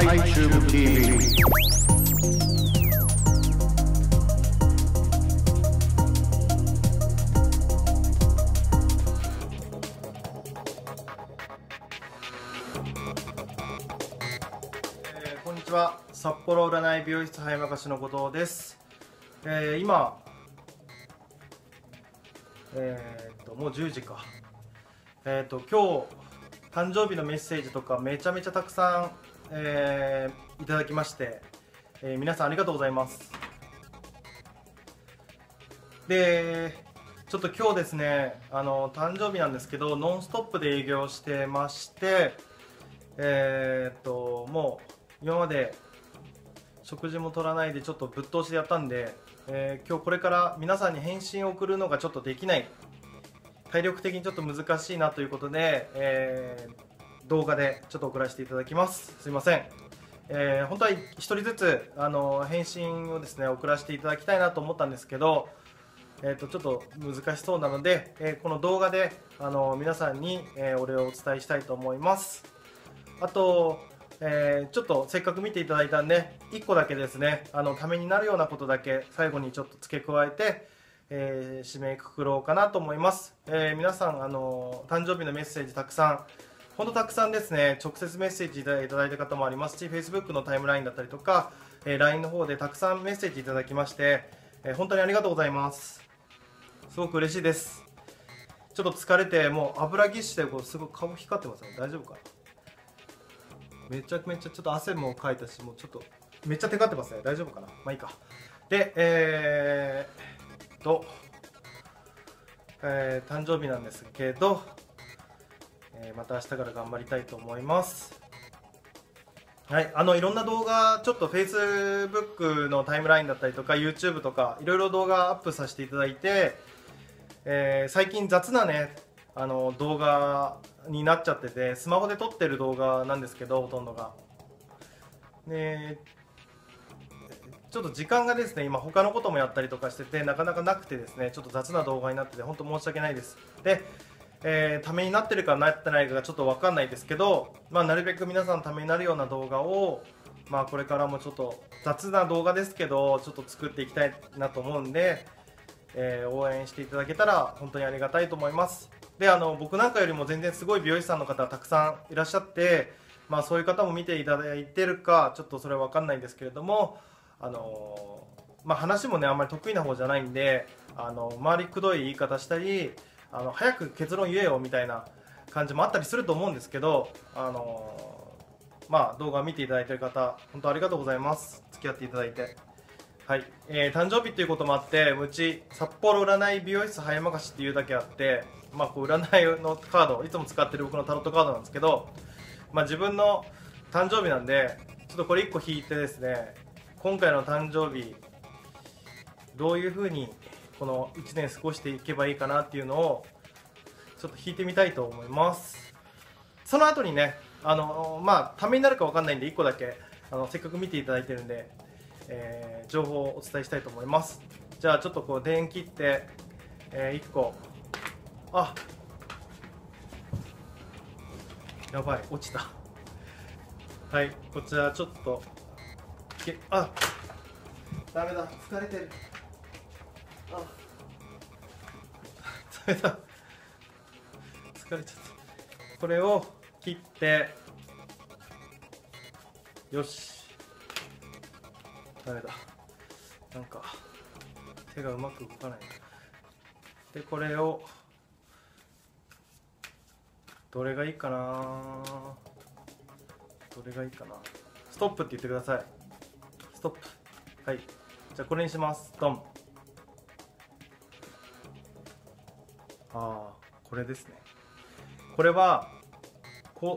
iTube TV。 こんにちは、札幌占い美容室早任しの後藤です。今、もう10時か。今日誕生日のメッセージとかめちゃめちゃたくさん、いただきまして、皆さんありがとうございます。で、ちょっと今日ですね、誕生日なんですけど、ノンストップで営業してまして、もう今まで食事も取らないでちょっとぶっ通しでやったんで、今日これから皆さんに返信を送るのがちょっとできない、体力的にちょっと難しいなということで、動画でちょっと送らせていただきます。すいません。本当は1人ずつ返信をですね送らせていただきたいなと思ったんですけど、ちょっと難しそうなので、この動画で皆さんに、お礼をお伝えしたいと思います。あと、ちょっとせっかく見ていただいたんで1個だけですねためになるようなことだけ最後にちょっと付け加えて、締めくくろうかなと思います。皆さん誕生日のメッセージたくさん、本当たくさんですね、直接メッセージいただいた方もありますし、 Facebook のタイムラインだったりとか、LINE の方でたくさんメッセージいただきまして、本当にありがとうございます。すごく嬉しいです。ちょっと疲れてもう油ぎっしですごい顔光ってますね。大丈夫かな。めちゃめちゃちょっと汗もかいたし、もうちょっとめっちゃテカってますね。大丈夫かな。まあいいか。で、誕生日なんですけど、また明日から頑張りたいと思います。はい、いろんな動画、ちょっと Facebook のタイムラインだったりとか YouTube とかいろいろ動画アップさせていただいて、最近雑なね動画になっちゃってて、スマホで撮ってる動画なんですけどほとんどが。でちょっと時間がですね今他のこともやったりとかしててなかなかなくてですね、ちょっと雑な動画になってて本当申し訳ないです。で、ためになってるかなってないかがちょっと分かんないですけど、なるべく皆さんのためになるような動画を、これからもちょっと雑な動画ですけどちょっと作っていきたいなと思うんで、応援していただけたら本当にありがたいと思います。で僕なんかよりも全然すごい美容師さんの方がたくさんいらっしゃって、そういう方も見ていただいてるかちょっとそれは分かんないんですけれども、話もねあんまり得意な方じゃないんで周りくどい言い方したり早く結論言えよみたいな感じもあったりすると思うんですけど、動画を見ていただいている方本当ありがとうございます。付き合っていただいて。はい、誕生日ということもあって、うち札幌占い美容室早任しっていうだけあって、こう占いのカードいつも使ってる僕のタロットカードなんですけど、自分の誕生日なんでちょっとこれ1個引いてですね、今回の誕生日どういう風にこの1年過ごしていけばいいかなっていうのをちょっと引いてみたいと思います。その後にねためになるか分かんないんで1個だけせっかく見ていただいてるんで、情報をお伝えしたいと思います。じゃあちょっとこう電切って、1個やばい落ちた。はい、こちらちょっとダメだ、疲れてる。ダメだ、疲れちゃった。これを切って、よし、ダメだ、なんか手がうまく動かない。でこれをどれがいいかな、ストップって言ってください。ストップ。はい、じゃあこれにします。ドン。これですね。これはこ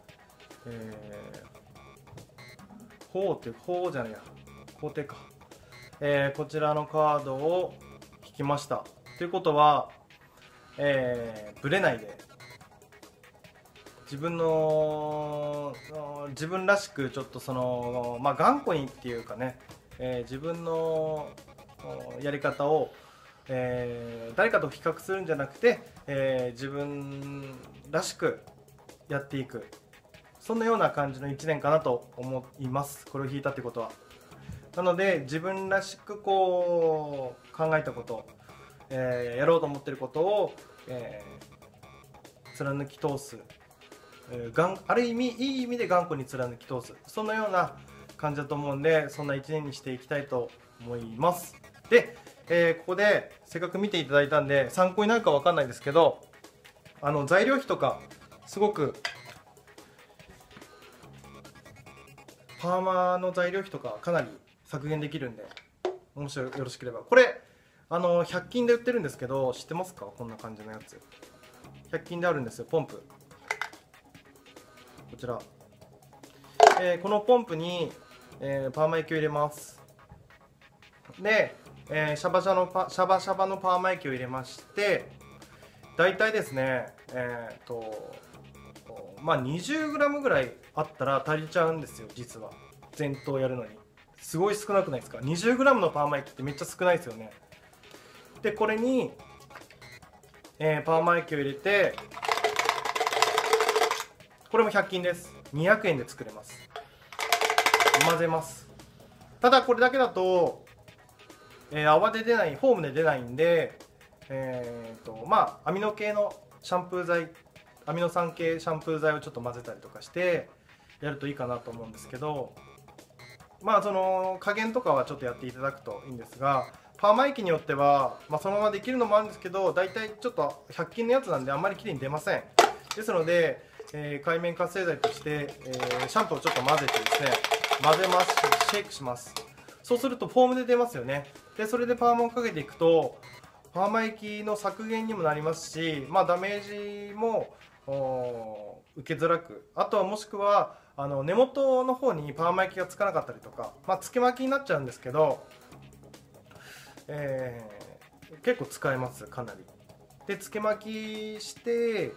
ちらのカードを引きました。ということは、ブレないで自分らしくちょっと頑固にっていうかね、自分のやり方を、誰かと比較するんじゃなくて、自分らしくやっていく、 そんなような感じの1年かなと思います。これを弾いたってことは。なので自分らしくこう考えたこと、やろうと思ってることを、貫き通す、ある意味いい意味で頑固に貫き通す、そんなような感じだと思うんで、そんな1年にしていきたいと思います。で、ここでせっかく見ていただいたんで参考になるか分かんないですけど、材料費とかすごくパーマの材料費とかかなり削減できるんで、もしよろしければこれ100均で売ってるんですけど、知ってますか？こんな感じのやつ100均であるんですよ。ポンプ、こちら、このポンプに、パーマ液を入れます。で、シャバシャバのパーマ液を入れまして、だいたいですねまあ 20g ぐらいあったら足りちゃうんですよ。実は全頭やるのにすごい少なくないですか？ 20g のパーマ液ってめっちゃ少ないですよね。でこれに、パーマ液を入れて、これも100均です。200円で作れます。混ぜます。ただこれだけだと、泡で出ない、フォームで出ないんで、まあアミノ系のシャンプー剤、アミノ酸系シャンプー剤をちょっと混ぜたりとかしてやるといいかなと思うんですけど、まあその加減とかはちょっとやっていただくといいんですが、パーマ液によっては、まあ、そのままできるのもあるんですけど、だいたいちょっと100均のやつなんであんまりきれいに出ません。ですので、界面活性剤として、シャンプーをちょっと混ぜてですね、混ぜます、シェイクします。そうするとフォームで出ますよね。でそれでパーマをかけていくとパーマ液の削減にもなりますし、まあ、ダメージも受けづらく、あとはもしくは根元の方にパーマ液がつかなかったりとか、まあ、つけ巻きになっちゃうんですけど、結構使えます。かなりでつけ巻きして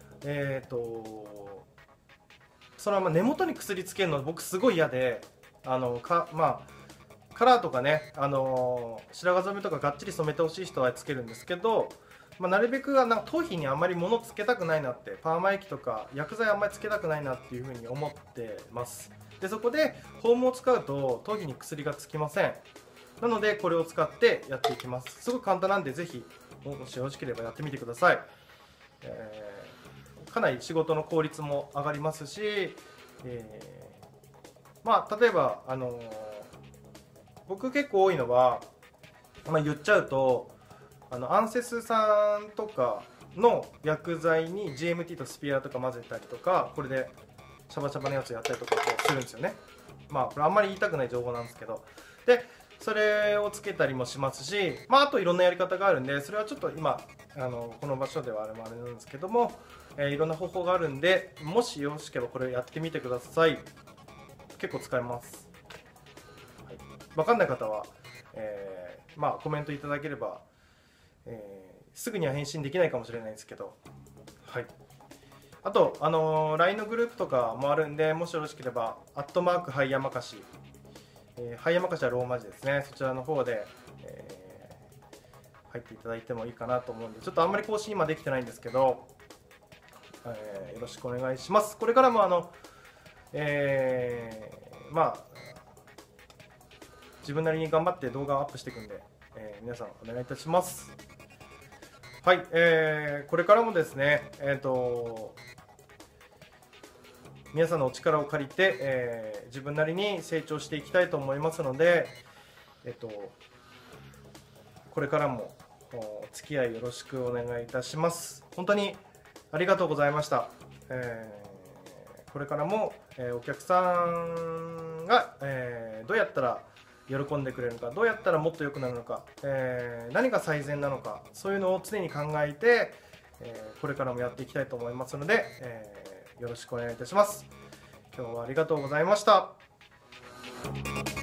そのまま根元に薬つけるの僕すごい嫌で、まあカラーとかね、白髪染めとかがっちり染めてほしい人はつけるんですけど、まあ、なるべく頭皮にあんまり物つけたくないなって、パーマ液とか薬剤あんまりつけたくないなっていうふうに思ってます。でそこでフォームを使うと頭皮に薬がつきません。なのでこれを使ってやっていきます。すごく簡単なんでぜひもしよろしければやってみてください。かなり仕事の効率も上がりますし、まあ例えば僕結構多いのは、まあ、言っちゃうとアンセスさんとかの薬剤に GMT とスピアとか混ぜたりとか、これでシャバシャバのやつやったりとかするんですよね。まあこれあんまり言いたくない情報なんですけど、でそれをつけたりもしますし、まああといろんなやり方があるんで、それはちょっと今この場所ではあれなんですけども、いろんな方法があるんで、もしよろしければこれをやってみてください。結構使えます。はい、分かんない方は、まあコメントいただければ、すぐには返信できないかもしれないですけど、はい、あと、LINE のグループとかもあるんで、もしよろしければ「ハイヤマカシ」ハイヤマカシはローマ字ですね、そちらの方で、入っていただいてもいいかなと思うんで、ちょっとあんまり更新今できてないんですけど、よろしくお願いします。これからもまあ自分なりに頑張って動画をアップしていくんで、皆さんお願いいたします。はい、これからもですね、皆さんのお力を借りて、自分なりに成長していきたいと思いますので、これからもお付き合いよろしくお願いいたします。本当にありがとうございました。これからも、お客さんが、どうやったら喜んでくれるのか、どうやったらもっと良くなるのか、何が最善なのか、そういうのを常に考えて、これからもやっていきたいと思いますので、よろしくお願いいたします。今日はありがとうございました。